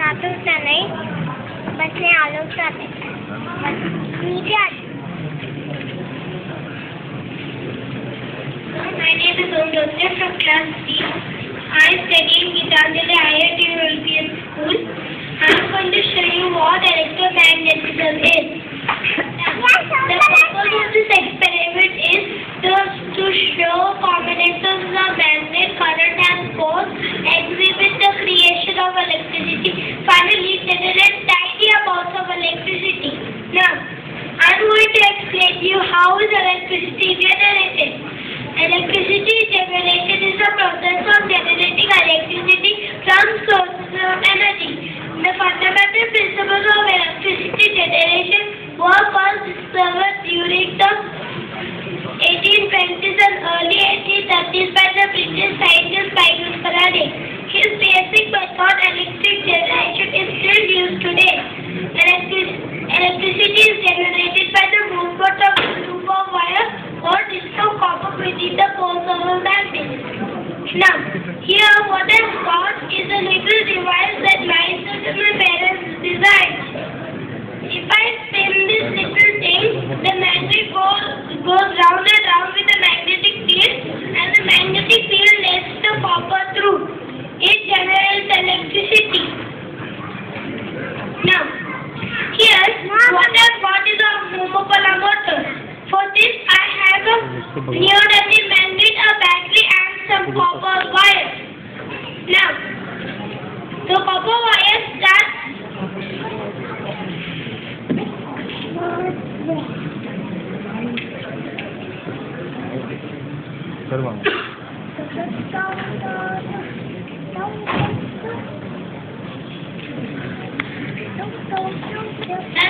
आतुरता नहीं, बचने आलोचना नहीं, नीचे My name is Om Joseph from class C. I study in Gitanjali IIT European School. I am going to show you what electromagnetism is. The purpose of this experiment is to show combinations of magnet, current and force, exhibit the creation of electricity, finally generate tiny amounts of electricity. Now, I am going to explain to you how is electricity generated. Electricity generated is the process of generating electricity from sources of energy. The fundamental principles of electricity generation were first discovered during the 1820s and early 1830s by the British scientist Michael Faraday. His basic method, electric generation, is still used today. Electricity is generated by the movement of a loop of wire or disc of copper within the poles of a magnet. Now, here what I've got is a little device that lies under my parents' design. If I spin this little thing, the magnet goes round and round with a magnetic field, and the magnetic field lets the copper through. It generates electricity. Now, here what I've got is a homopolar motor. For this, I have a neodymium magnet, a battery, and some copper wires. Now, the copper wire starts. And